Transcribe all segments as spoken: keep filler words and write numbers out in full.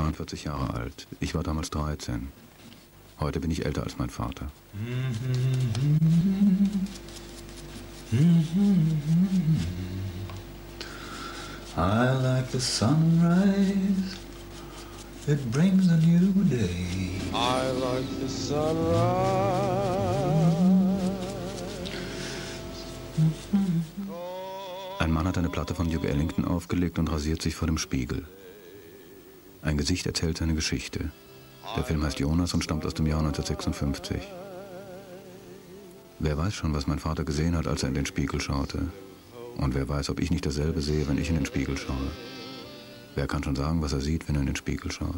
zweiundvierzig Jahre alt. Ich war damals dreizehn. Heute bin ich älter als mein Vater. I like the sunrise. It brings a new day. I like the sunrise. Ein Mann hat eine Platte von Duke Ellington aufgelegt und rasiert sich vor dem Spiegel. Ein Gesicht erzählt seine Geschichte. Der Film heißt Jonas und stammt aus dem Jahr neunzehnhundertsechsundfünfzig. Wer weiß schon, was mein Vater gesehen hat, als er in den Spiegel schaute. Und wer weiß, ob ich nicht dasselbe sehe, wenn ich in den Spiegel schaue. Wer kann schon sagen, was er sieht, wenn er in den Spiegel schaut?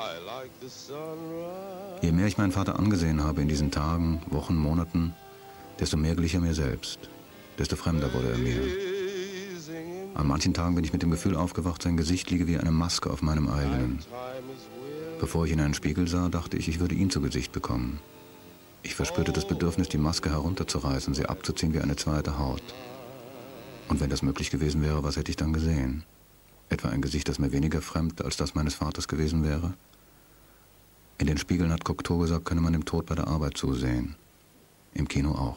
Je mehr ich meinen Vater angesehen habe in diesen Tagen, Wochen, Monaten, desto mehr glich er mir selbst. Desto fremder wurde er mir. An manchen Tagen bin ich mit dem Gefühl aufgewacht, sein Gesicht liege wie eine Maske auf meinem eigenen. Bevor ich in einen Spiegel sah, dachte ich, ich würde ihn zu Gesicht bekommen. Ich verspürte das Bedürfnis, die Maske herunterzureißen, sie abzuziehen wie eine zweite Haut. Und wenn das möglich gewesen wäre, was hätte ich dann gesehen? Etwa ein Gesicht, das mir weniger fremd als das meines Vaters gewesen wäre? In den Spiegeln hat Cocteau gesagt, könne man dem Tod bei der Arbeit zusehen. Im Kino auch.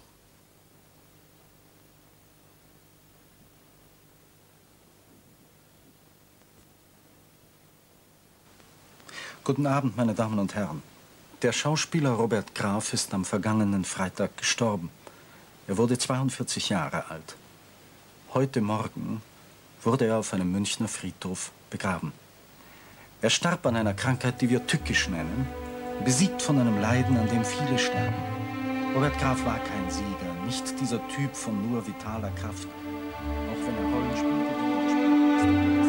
Guten Abend, meine Damen und Herren. Der Schauspieler Robert Graf ist am vergangenen Freitag gestorben. Er wurde zweiundvierzig Jahre alt. Heute Morgen wurde er auf einem Münchner Friedhof begraben. Er starb an einer Krankheit, die wir tückisch nennen, besiegt von einem Leiden, an dem viele sterben. Robert Graf war kein Sieger, nicht dieser Typ von nur vitaler Kraft. Auch wenn er Rollen spielte, die er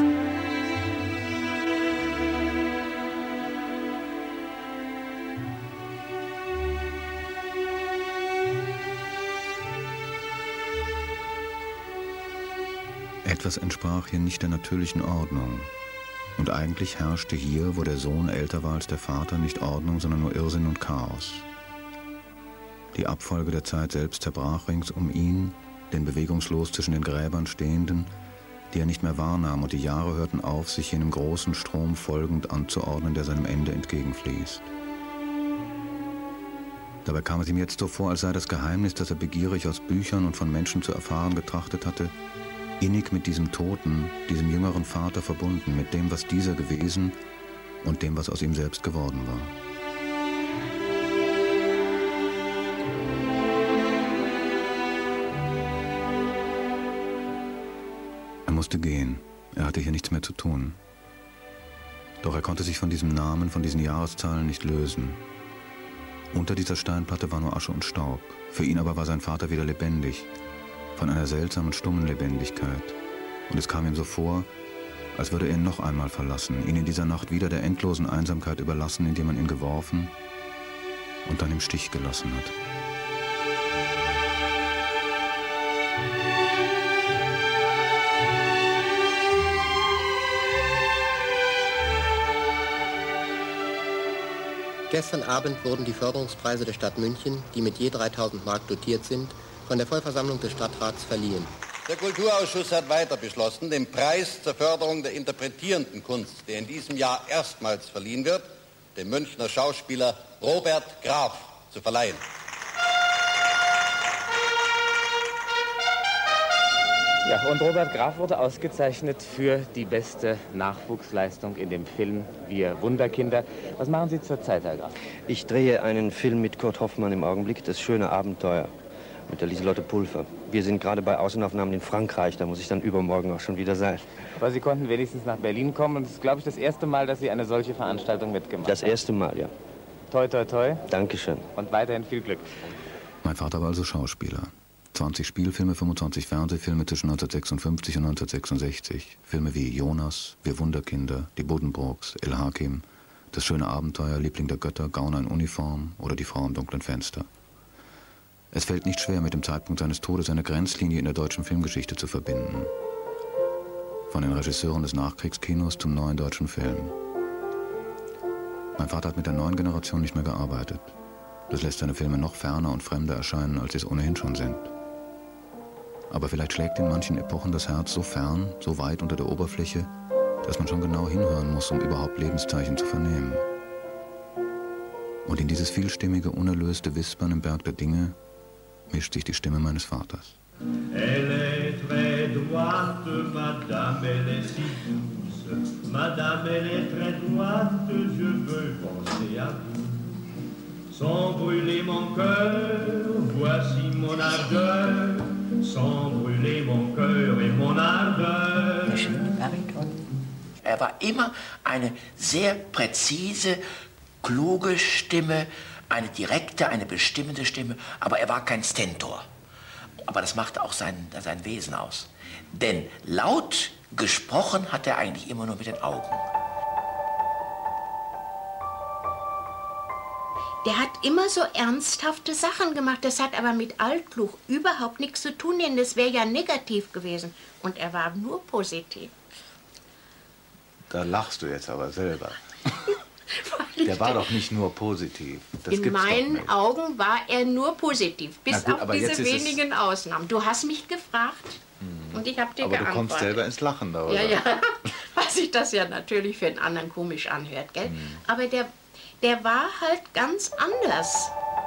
Etwas entsprach hier nicht der natürlichen Ordnung. Und eigentlich herrschte hier, wo der Sohn älter war als der Vater, nicht Ordnung, sondern nur Irrsinn und Chaos. Die Abfolge der Zeit selbst zerbrach rings um ihn, den bewegungslos zwischen den Gräbern stehenden, die er nicht mehr wahrnahm, und die Jahre hörten auf, sich jenem großen Strom folgend anzuordnen, der seinem Ende entgegenfließt. Dabei kam es ihm jetzt so vor, als sei das Geheimnis, das er begierig aus Büchern und von Menschen zu erfahren getrachtet hatte, innig mit diesem Toten, diesem jüngeren Vater verbunden, mit dem, was dieser gewesen und dem, was aus ihm selbst geworden war. Er musste gehen. Er hatte hier nichts mehr zu tun. Doch er konnte sich von diesem Namen, von diesen Jahreszahlen nicht lösen. Unter dieser Steinplatte war nur Asche und Staub. Für ihn aber war sein Vater wieder lebendig. Von einer seltsamen, stummen Lebendigkeit. Und es kam ihm so vor, als würde er ihn noch einmal verlassen, ihn in dieser Nacht wieder der endlosen Einsamkeit überlassen, in die man ihn geworfen und dann im Stich gelassen hat. Gestern Abend wurden die Förderungspreise der Stadt München, die mit je dreitausend Mark dotiert sind, von der Vollversammlung des Stadtrats verliehen. Der Kulturausschuss hat weiter beschlossen, den Preis zur Förderung der interpretierenden Kunst, der in diesem Jahr erstmals verliehen wird, dem Münchner Schauspieler Robert Graf zu verleihen. Ja, und Robert Graf wurde ausgezeichnet für die beste Nachwuchsleistung in dem Film Wir Wunderkinder. Was machen Sie zurzeit, Herr Graf? Ich drehe einen Film mit Kurt Hoffmann im Augenblick, Das schöne Abenteuer, mit der Lieselotte Pulver. Wir sind gerade bei Außenaufnahmen in Frankreich, da muss ich dann übermorgen auch schon wieder sein. Aber Sie konnten wenigstens nach Berlin kommen und es ist, glaube ich, das erste Mal, dass Sie eine solche Veranstaltung mitgemacht haben. Das erste Mal, ja. Toi, toi, toi. Dankeschön. Und weiterhin viel Glück. Mein Vater war also Schauspieler. zwanzig Spielfilme, fünfundzwanzig Fernsehfilme zwischen neunzehnhundertsechsundfünfzig und neunzehnhundertsechsundsechzig. Filme wie Jonas, Wir Wunderkinder, Die Buddenbrooks, El Hakim, Das schöne Abenteuer, Liebling der Götter, Gauner in Uniform oder Die Frau im dunklen Fenster. Es fällt nicht schwer, mit dem Zeitpunkt seines Todes eine Grenzlinie in der deutschen Filmgeschichte zu verbinden. Von den Regisseuren des Nachkriegskinos zum neuen deutschen Film. Mein Vater hat mit der neuen Generation nicht mehr gearbeitet. Das lässt seine Filme noch ferner und fremder erscheinen, als sie es ohnehin schon sind. Aber vielleicht schlägt in manchen Epochen das Herz so fern, so weit unter der Oberfläche, dass man schon genau hinhören muss, um überhaupt Lebenszeichen zu vernehmen. Und in dieses vielstimmige, unerlöste Wispern im Berg der Dinge mischt sich die Stimme meines Vaters. Elle est très droite, madame, elle est si douce. Madame, elle est très droite, je veux penser à vous. Sans brûler mon cœur, voici mon ardeur. Sans brûler mon cœur et mon ardeur. Er war immer eine sehr präzise, kluge Stimme, eine direkte, eine bestimmende Stimme, aber er war kein Stentor. Aber das machte auch sein, sein Wesen aus. Denn laut gesprochen hat er eigentlich immer nur mit den Augen. Der hat immer so ernsthafte Sachen gemacht. Das hat aber mit Altklug überhaupt nichts zu tun, denn das wäre ja negativ gewesen. Und er war nur positiv. Da lachst du jetzt aber selber. Der war doch nicht nur positiv. Das In meinen Augen war er nur positiv, bis gut, auf diese wenigen Ausnahmen. Du hast mich gefragt hm. und ich habe dir aber geantwortet. Aber du kommst selber ins Lachen da, oder? Ja, ja, weil sich das ja natürlich für einen anderen komisch anhört, gell? Hm. Aber der, der war halt ganz anders.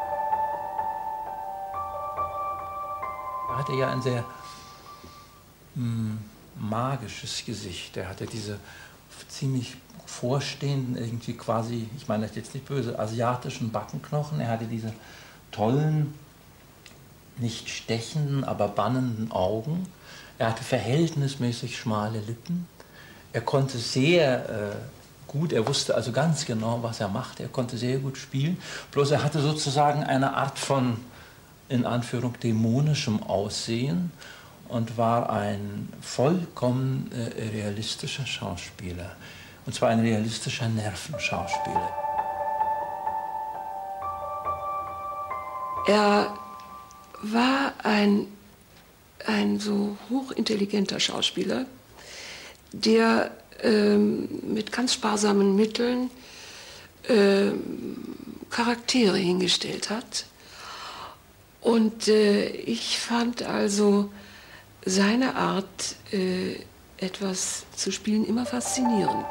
Er hatte ja ein sehr hm, magisches Gesicht. Er hatte diese ziemlich vorstehenden, irgendwie quasi, ich meine das jetzt nicht böse, asiatischen Backenknochen. Er hatte diese tollen, nicht stechenden, aber bannenden Augen. Er hatte verhältnismäßig schmale Lippen. Er konnte sehr äh, gut, er wusste also ganz genau, was er machte. Er konnte sehr gut spielen. Bloß er hatte sozusagen eine Art von, in Anführung, dämonischem Aussehen und war ein vollkommen äh, realistischer Schauspieler. Und zwar ein realistischer Nervenschauspieler. Er war ein, ein so hochintelligenter Schauspieler, der ähm, mit ganz sparsamen Mitteln ähm, Charaktere hingestellt hat. Und äh, ich fand also seine Art, äh, etwas zu spielen, immer faszinierend.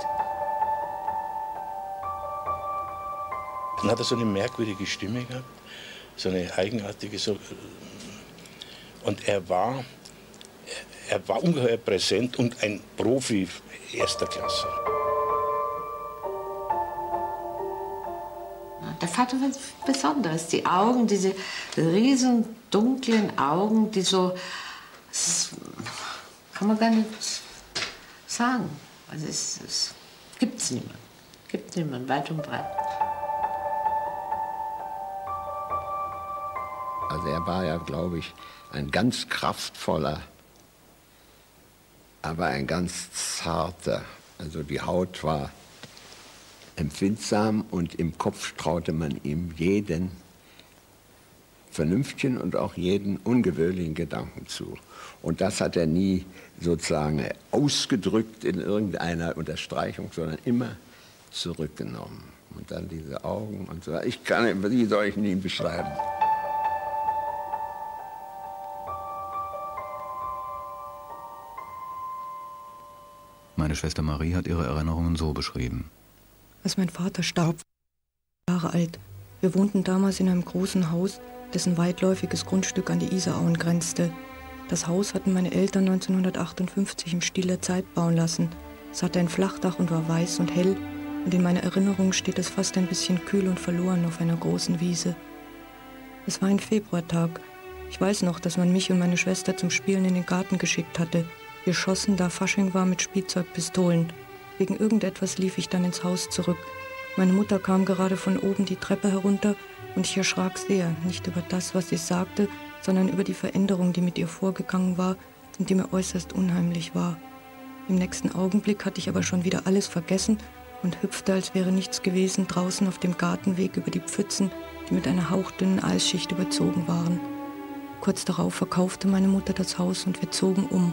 Dann hat er so eine merkwürdige Stimme gehabt, so eine eigenartige, so, und er war, er war ungeheuer präsent und ein Profi erster Klasse. Der Vater war was Besonderes, die Augen, diese riesen dunklen Augen, die so, das kann man gar nicht sagen. Also es, es gibt's niemand, gibt niemand, weit und breit. Also er war ja, glaube ich, ein ganz kraftvoller, aber ein ganz zarter. Also die Haut war empfindsam und im Kopf traute man ihm jeden vernünftigen und auch jeden ungewöhnlichen Gedanken zu. Und das hat er nie sozusagen ausgedrückt in irgendeiner Unterstreichung, sondern immer zurückgenommen. Und dann diese Augen und so. Ich kann, wie soll ich ihn beschreiben? Meine Schwester Marie hat ihre Erinnerungen so beschrieben. Als mein Vater starb, Jahre alt. Wir wohnten damals in einem großen Haus, dessen weitläufiges Grundstück an die Isarauen grenzte. Das Haus hatten meine Eltern neunzehnhundertachtundfünfzig im Stil der Zeit bauen lassen. Es hatte ein Flachdach und war weiß und hell, und in meiner Erinnerung steht es fast ein bisschen kühl und verloren auf einer großen Wiese. Es war ein Februartag. Ich weiß noch, dass man mich und meine Schwester zum Spielen in den Garten geschickt hatte. Wir schossen, da Fasching war, mit Spielzeugpistolen. Wegen irgendetwas lief ich dann ins Haus zurück. Meine Mutter kam gerade von oben die Treppe herunter und ich erschrak sehr, nicht über das, was sie sagte, sondern über die Veränderung, die mit ihr vorgegangen war und die mir äußerst unheimlich war. Im nächsten Augenblick hatte ich aber schon wieder alles vergessen und hüpfte, als wäre nichts gewesen, draußen auf dem Gartenweg über die Pfützen, die mit einer hauchdünnen Eisschicht überzogen waren. Kurz darauf verkaufte meine Mutter das Haus und wir zogen um.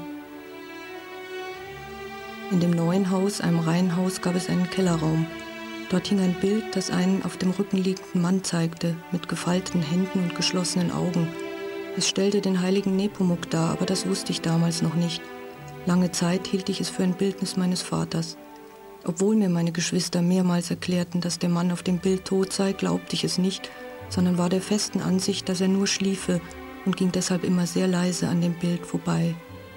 In dem neuen Haus, einem Reihenhaus, gab es einen Kellerraum. Dort hing ein Bild, das einen auf dem Rücken liegenden Mann zeigte, mit gefalteten Händen und geschlossenen Augen. Es stellte den heiligen Nepomuk dar, aber das wusste ich damals noch nicht. Lange Zeit hielt ich es für ein Bildnis meines Vaters. Obwohl mir meine Geschwister mehrmals erklärten, dass der Mann auf dem Bild tot sei, glaubte ich es nicht, sondern war der festen Ansicht, dass er nur schliefe und ging deshalb immer sehr leise an dem Bild vorbei.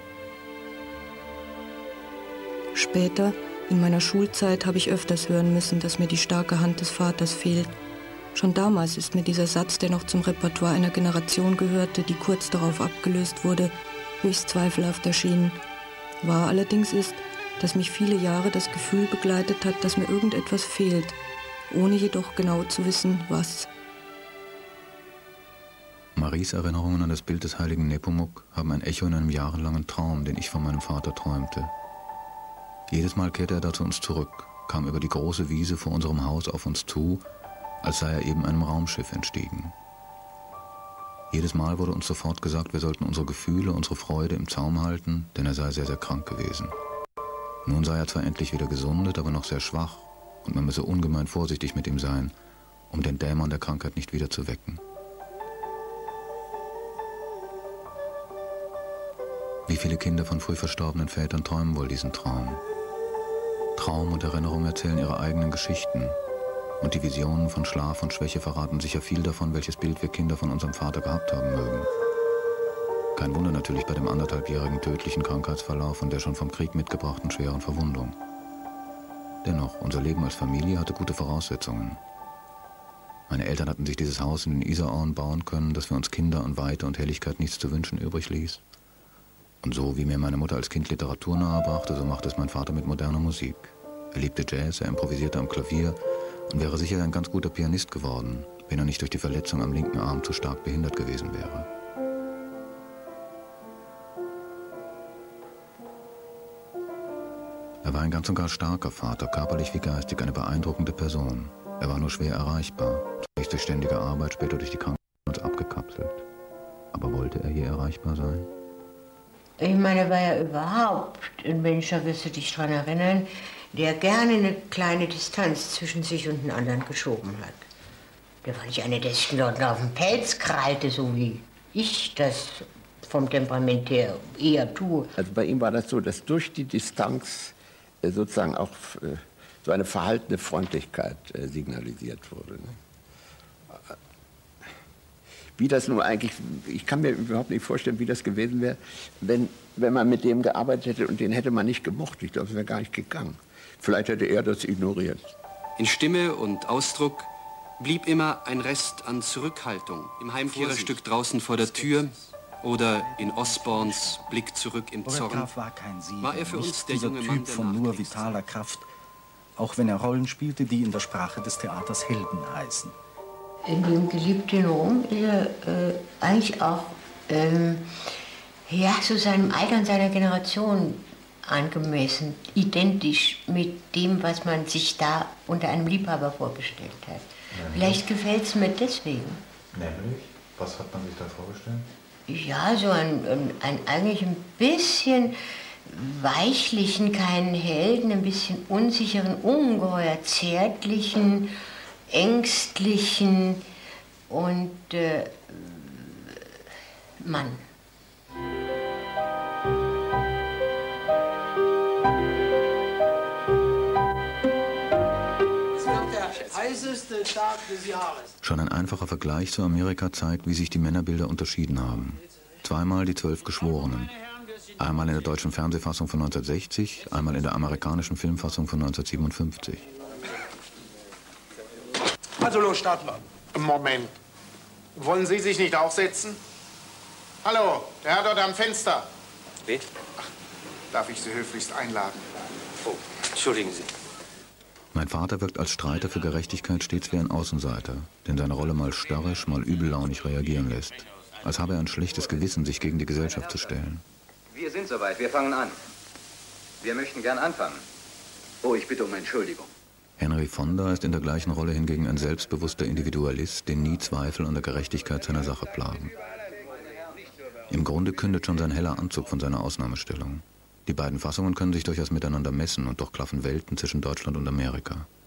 Später, in meiner Schulzeit, habe ich öfters hören müssen, dass mir die starke Hand des Vaters fehlt. Schon damals ist mir dieser Satz, der noch zum Repertoire einer Generation gehörte, die kurz darauf abgelöst wurde, höchst zweifelhaft erschienen. Wahr allerdings ist, dass mich viele Jahre das Gefühl begleitet hat, dass mir irgendetwas fehlt, ohne jedoch genau zu wissen, was. Maries Erinnerungen an das Bild des heiligen Nepomuk haben ein Echo in einem jahrelangen Traum, den ich von meinem Vater träumte. Jedes Mal kehrte er da zu uns zurück, kam über die große Wiese vor unserem Haus auf uns zu, als sei er eben einem Raumschiff entstiegen. Jedes Mal wurde uns sofort gesagt, wir sollten unsere Gefühle, unsere Freude im Zaum halten, denn er sei sehr, sehr krank gewesen. Nun sei er zwar endlich wieder gesundet, aber noch sehr schwach, und man müsse ungemein vorsichtig mit ihm sein, um den Dämon der Krankheit nicht wieder zu wecken. Wie viele Kinder von früh verstorbenen Vätern träumen wohl diesen Traum? Traum und Erinnerung erzählen ihre eigenen Geschichten, und die Visionen von Schlaf und Schwäche verraten sicher viel davon, welches Bild wir Kinder von unserem Vater gehabt haben mögen. Kein Wunder natürlich bei dem anderthalbjährigen tödlichen Krankheitsverlauf und der schon vom Krieg mitgebrachten schweren Verwundung. Dennoch, unser Leben als Familie hatte gute Voraussetzungen. Meine Eltern hatten sich dieses Haus in den Isarauen bauen können, das für uns Kinder an Weite und Helligkeit nichts zu wünschen übrig ließ. Und so wie mir meine Mutter als Kind Literatur nahebrachte, so machte es mein Vater mit moderner Musik. Er liebte Jazz, er improvisierte am Klavier und wäre sicher ein ganz guter Pianist geworden, wenn er nicht durch die Verletzung am linken Arm zu stark behindert gewesen wäre. Er war ein ganz und gar starker Vater, körperlich wie geistig, eine beeindruckende Person. Er war nur schwer erreichbar, zunächst durch ständige Arbeit, später durch die Krankheit uns abgekapselt. Aber wollte er je erreichbar sein? Ich meine, er war ja überhaupt ein Mensch, da wirst du dich dran erinnern, der gerne eine kleine Distanz zwischen sich und den anderen geschoben hat. Der war nicht einer, der sich dort auf den Pelz krallte, so wie ich das vom Temperament her eher tue. Also bei ihm war das so, dass durch die Distanz äh, sozusagen auch äh, so eine verhaltene Freundlichkeit äh, signalisiert wurde. Ne? Wie das nun eigentlich, ich kann mir überhaupt nicht vorstellen, wie das gewesen wäre, wenn, wenn man mit dem gearbeitet hätte und den hätte man nicht gemocht. Ich glaube, es wäre gar nicht gegangen. Vielleicht hätte er das ignoriert. In Stimme und Ausdruck blieb immer ein Rest an Zurückhaltung. Im Heimkehrerstück Draußen vor der Tür oder in Osborns Blick zurück im Zorn. Robert Graf war kein Sieger, war er für uns der dieser junge Typ Mann, der von nur vitaler Kraft, auch wenn er Rollen spielte, die in der Sprache des Theaters Helden heißen. In dem geliebten Rom ist er äh, eigentlich auch ähm, ja, zu seinem Alter und seiner Generation angemessen, identisch mit dem, was man sich da unter einem Liebhaber vorgestellt hat. Nämlich? Vielleicht gefällt es mir deswegen. Nämlich? Was hat man sich da vorgestellt? Ja, so ein, ein, ein eigentlich ein bisschen weichlichen, keinen Helden, ein bisschen unsicheren, ungeheuer zärtlichen, ängstlichen und äh, Mann. Es wird der heißeste Tag des Jahres. Schon ein einfacher Vergleich zu Amerika zeigt, wie sich die Männerbilder unterschieden haben. Zweimal die Zwölf Geschworenen. Einmal in der deutschen Fernsehfassung von neunzehnhundertsechzig, einmal in der amerikanischen Filmfassung von neunzehnhundertsiebenundfünfzig. Also los, starten wir. Moment. Wollen Sie sich nicht auch setzen? Hallo, der Herr dort am Fenster. Wie? Ach, darf ich Sie höflichst einladen? Oh, entschuldigen Sie. Mein Vater wirkt als Streiter für Gerechtigkeit stets wie ein Außenseiter, den seine Rolle mal störrisch, mal übellaunig reagieren lässt. Als habe er ein schlechtes Gewissen, sich gegen die Gesellschaft zu stellen. Wir sind soweit, wir fangen an. Wir möchten gern anfangen. Oh, ich bitte um Entschuldigung. Henry Fonda ist in der gleichen Rolle hingegen ein selbstbewusster Individualist, den nie Zweifel an der Gerechtigkeit seiner Sache plagen. Im Grunde kündet schon sein heller Anzug von seiner Ausnahmestellung. Die beiden Fassungen können sich durchaus miteinander messen und doch klaffen Welten zwischen Deutschland und Amerika.